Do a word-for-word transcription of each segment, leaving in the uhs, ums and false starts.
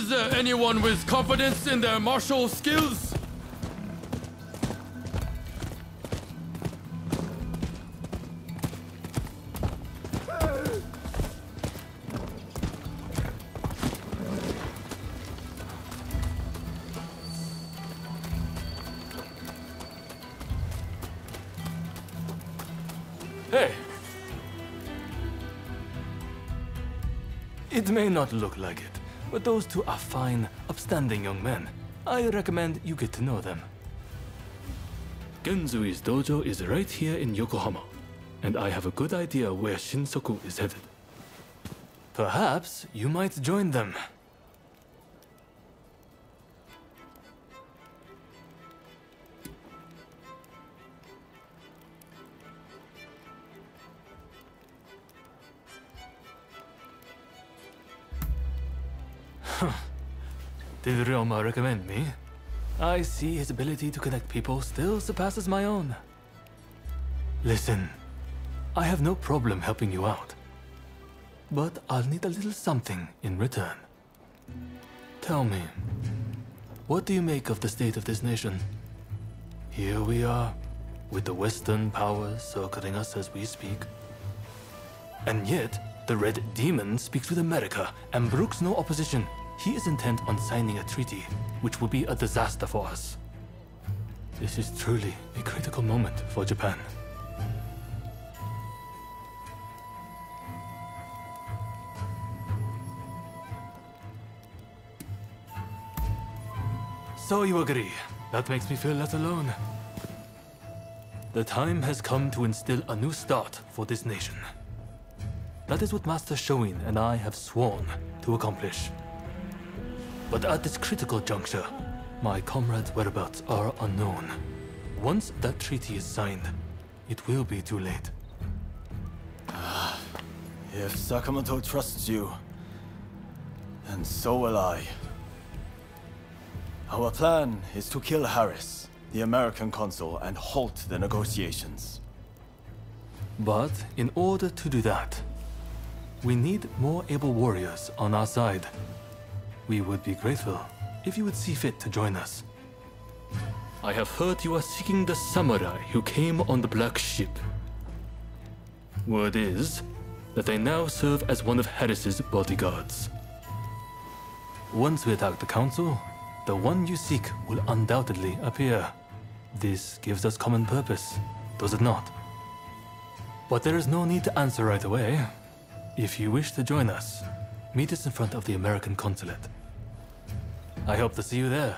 Is there anyone with confidence in their martial skills? Hey! It may not look like it, but those two are fine, upstanding young men. I recommend you get to know them. Genzui's dojo is right here in Yokohama, and I have a good idea where Shinsoku is headed. Perhaps you might join them. Did Ryoma recommend me? I see his ability to connect people still surpasses my own. Listen, I have no problem helping you out, but I'll need a little something in return. Tell me, what do you make of the state of this nation? Here we are, with the Western powers circling us as we speak. And yet, the Red Demon speaks with America and brooks no opposition. He is intent on signing a treaty, which will be a disaster for us. This is truly a critical moment for Japan. So you agree. That makes me feel less alone. The time has come to instill a new start for this nation. That is what Master Shoin and I have sworn to accomplish. But at this critical juncture, my comrades' whereabouts are unknown. Once that treaty is signed, it will be too late. If Sakamoto trusts you, then so will I. Our plan is to kill Harris, the American consul, and halt the negotiations. But in order to do that, we need more able warriors on our side. We would be grateful if you would see fit to join us. I have heard you are seeking the samurai who came on the Black Ship. Word is that they now serve as one of Harris's bodyguards. Once we attack the Council, the one you seek will undoubtedly appear. This gives us common purpose, does it not? But there is no need to answer right away. If you wish to join us, meet us in front of the American consulate. I hope to see you there.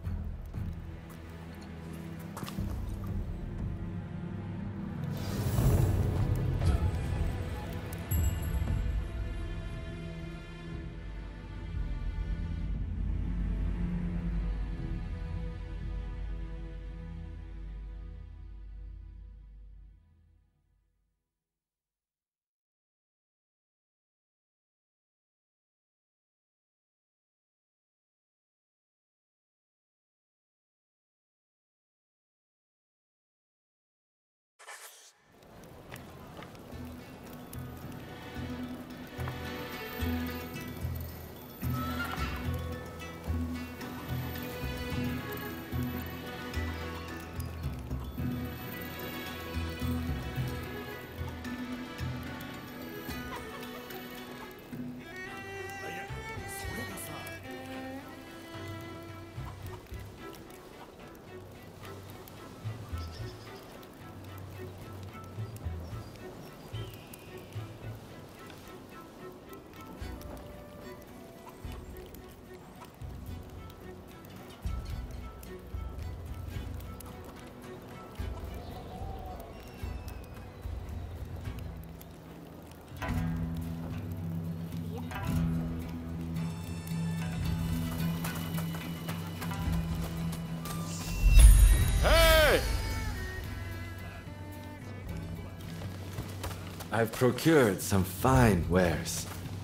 I've procured some fine wares.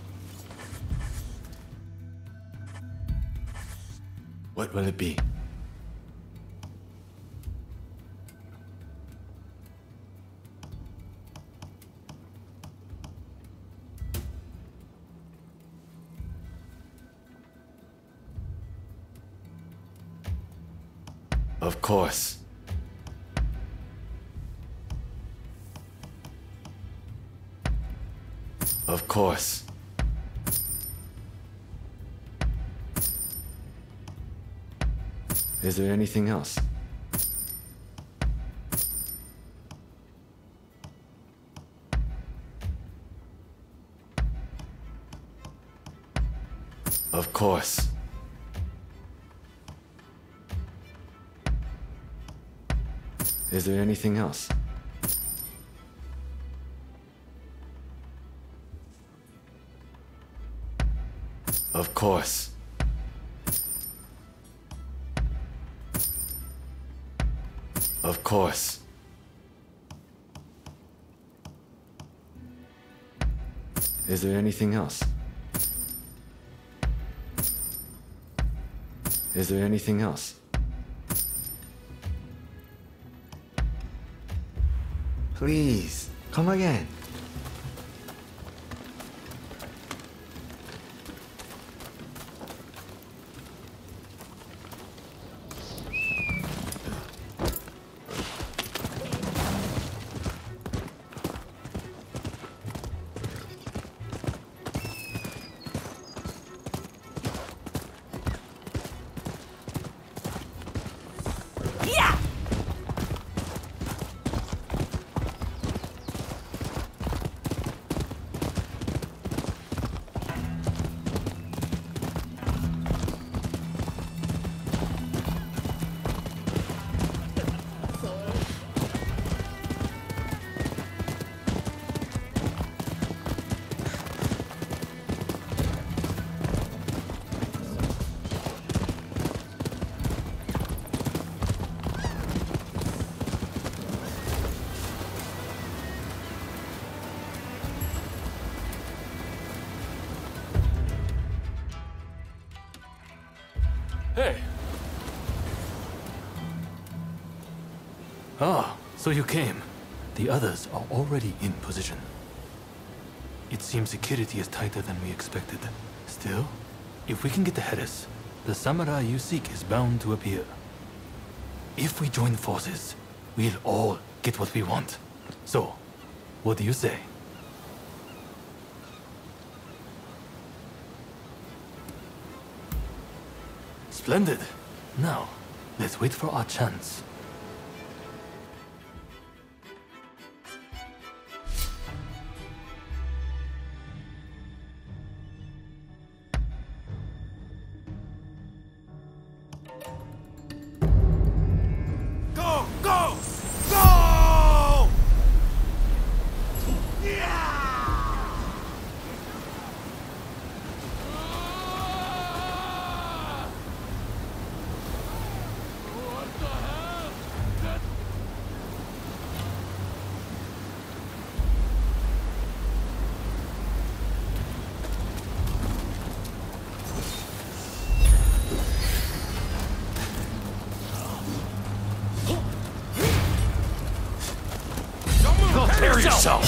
What will it be? Of course. Of course. Is there anything else? Of course. Is there anything else? Of course. Of course. Is there anything else? Is there anything else? Please, come again. Hey! Ah, so you came. The others are already in position. It seems security is tighter than we expected. Still, if we can get the Heres, the samurai you seek is bound to appear. If we join forces, we'll all get what we want. So, what do you say? Splendid. Now, let's wait for our chance. Go! Go! Go! What the hell? That... Go tear yourself!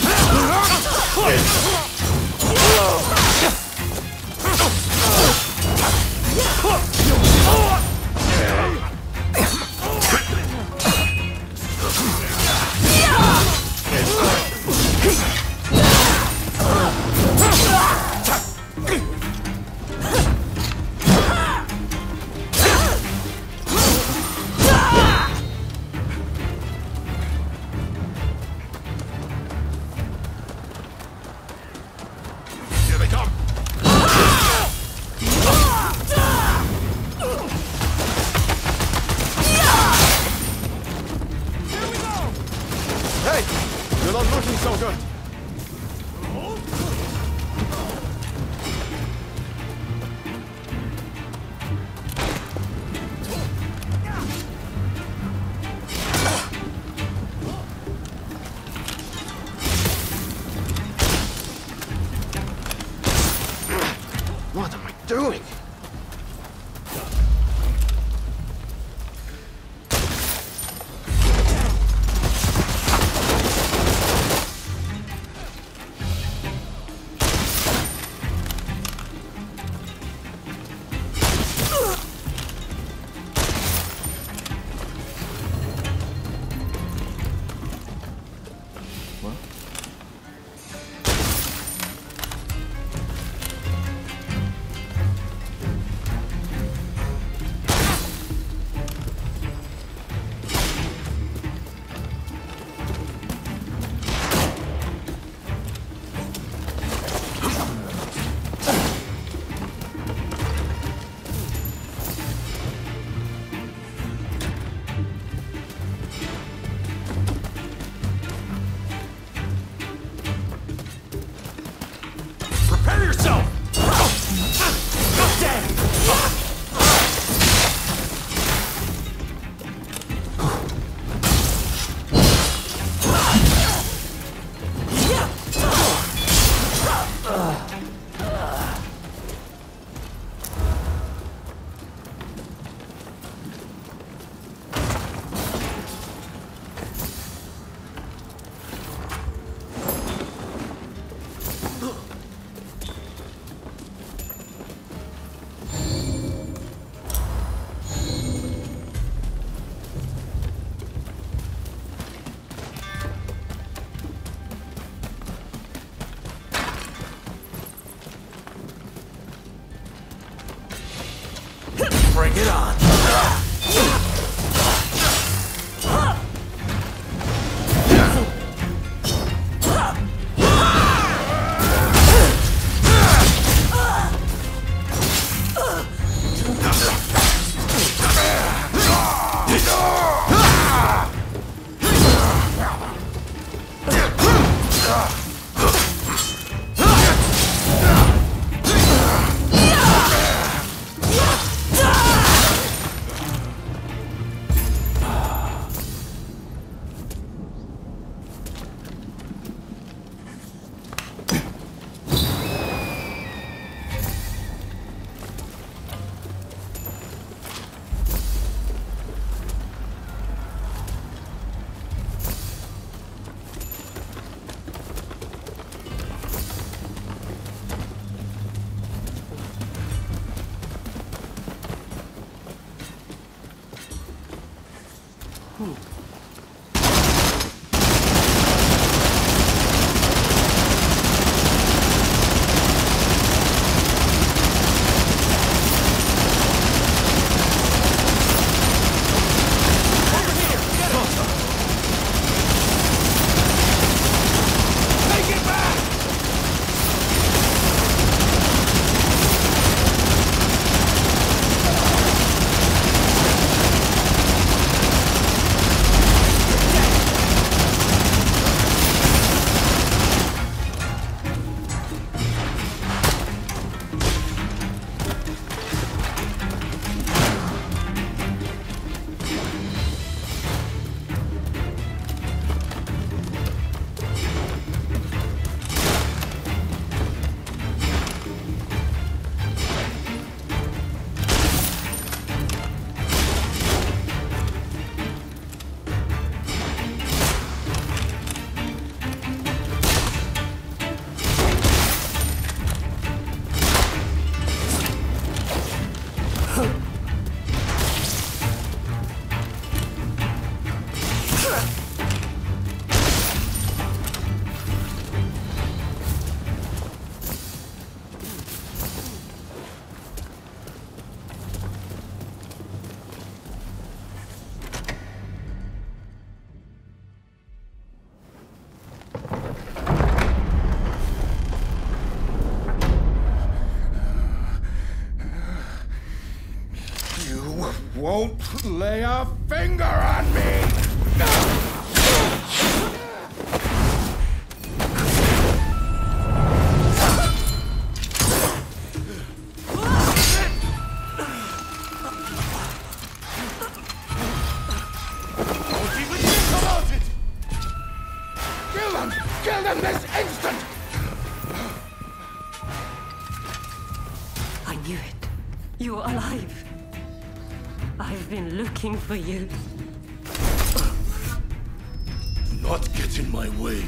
Here they come! Hey! You're not looking so good. What am I doing? Bring it on! Won't lay a finger on me! Don't even think about it! Kill them! Kill them this instant! I knew it. You are alive. I've been looking for you. Do not get in my way.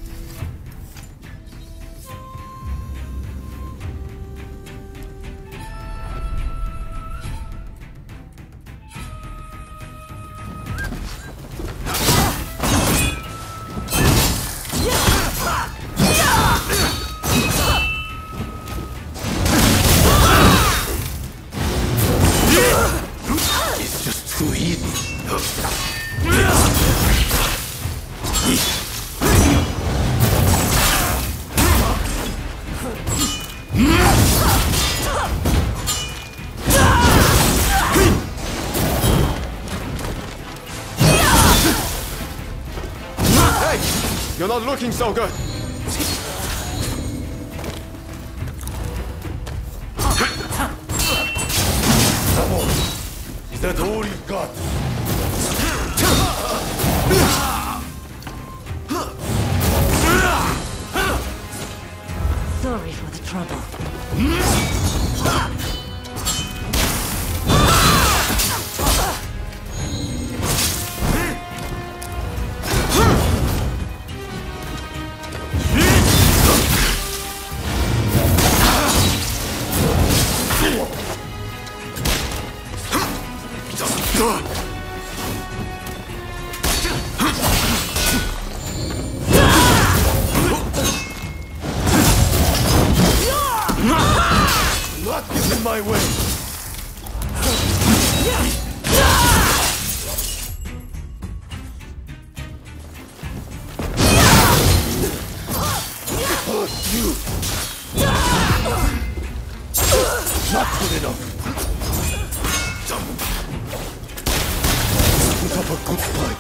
You're not looking so good. Is that all you've got? Sorry for the trouble. Ah! you! Not good enough! Put up a good fight!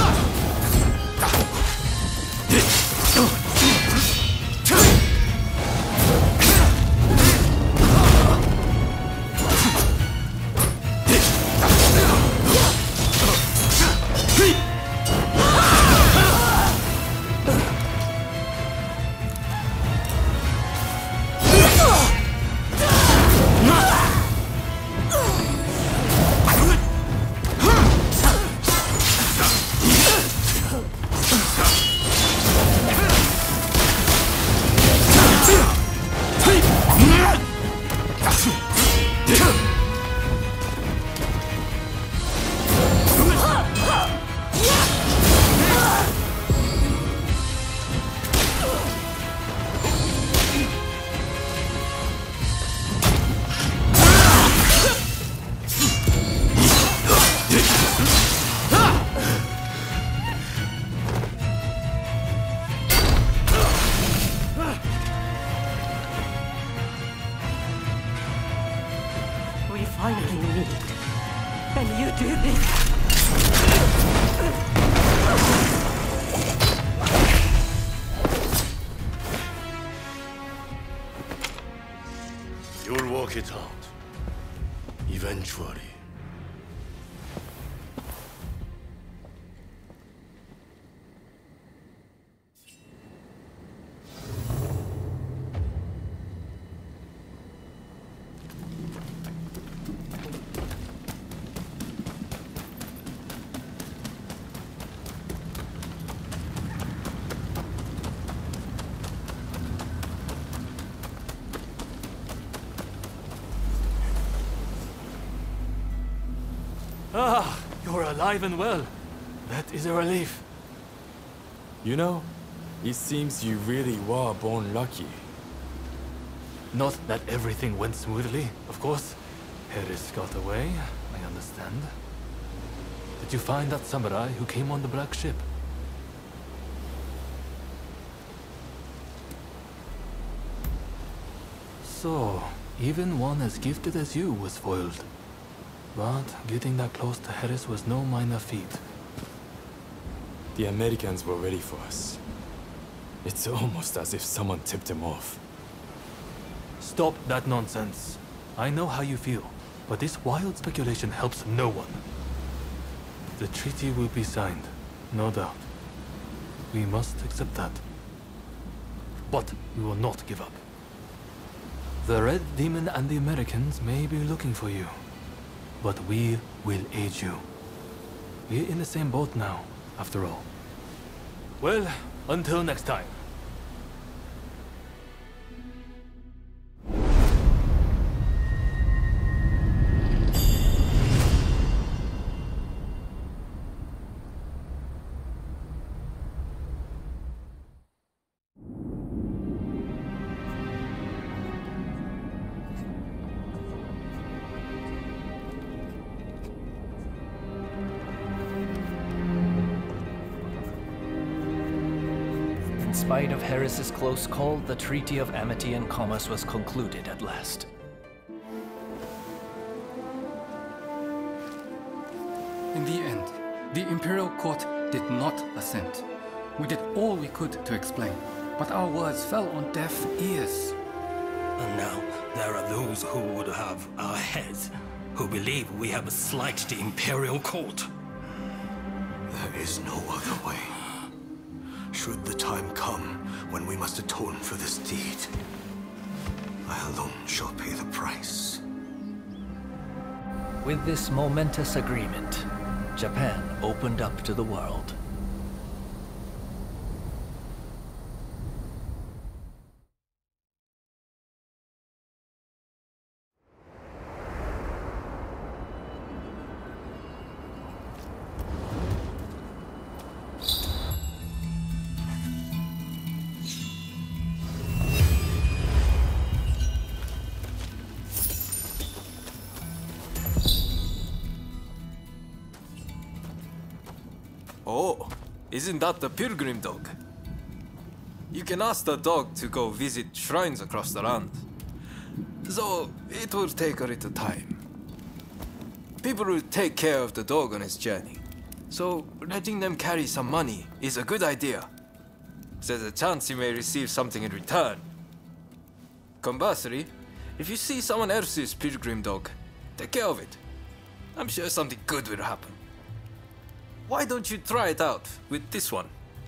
We finally meet. And you do this. You'll work it out. Eventually. Ah, you're alive and well. That is a relief. You know, it seems you really were born lucky. Not that everything went smoothly, of course. Harris got away, I understand. Did you find that samurai who came on the black ship? So, even one as gifted as you was foiled. But getting that close to Harris was no minor feat. The Americans were ready for us. It's almost as if someone tipped them off. Stop that nonsense. I know how you feel, but this wild speculation helps no one. The treaty will be signed, no doubt. We must accept that. But we will not give up. The Red Demon and the Americans may be looking for you, but we will aid you. We're in the same boat now, after all. Well, until next time. In spite of Harris's close call, the Treaty of Amity and Commerce was concluded at last. In the end, the Imperial Court did not assent. We did all we could to explain, but our words fell on deaf ears. And now, there are those who would have our heads, who believe we have slighted the Imperial Court. There is no other way. Should the time come when we must atone for this deed, I alone shall pay the price. With this momentous agreement, Japan opened up to the world. Oh, isn't that the pilgrim dog? You can ask the dog to go visit shrines across the land. Though it will take a little time. People will take care of the dog on its journey. So letting them carry some money is a good idea. There's a chance you may receive something in return. Conversely, if you see someone else's pilgrim dog, take care of it. I'm sure something good will happen. Why don't you try it out with this one?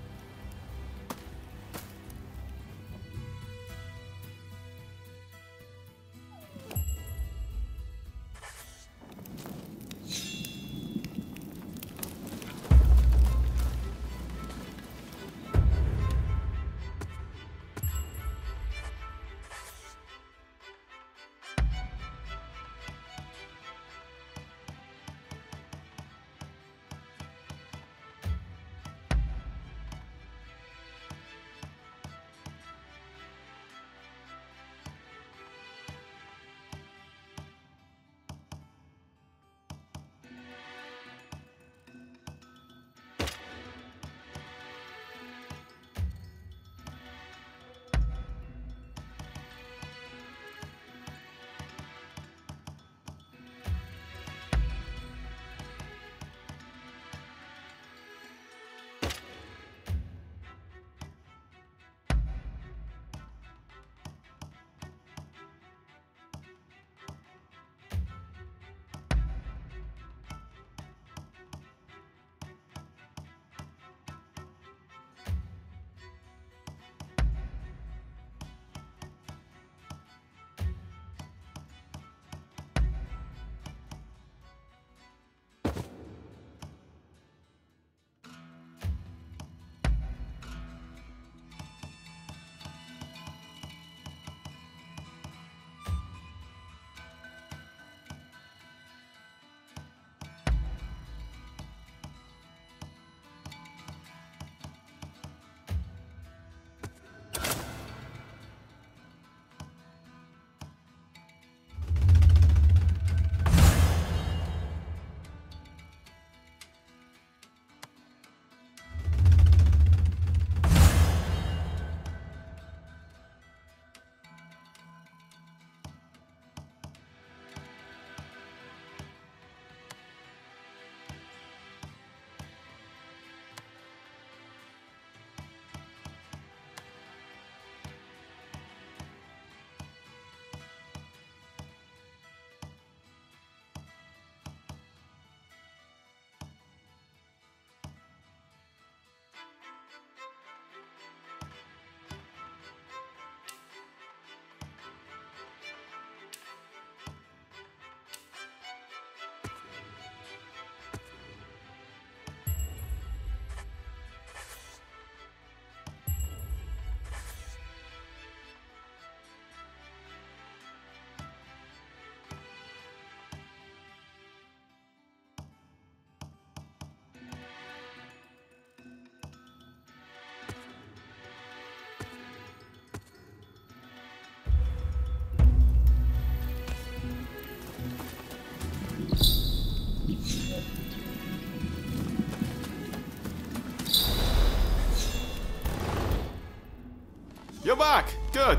You're back! Good!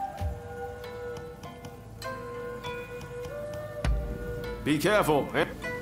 Be careful, eh?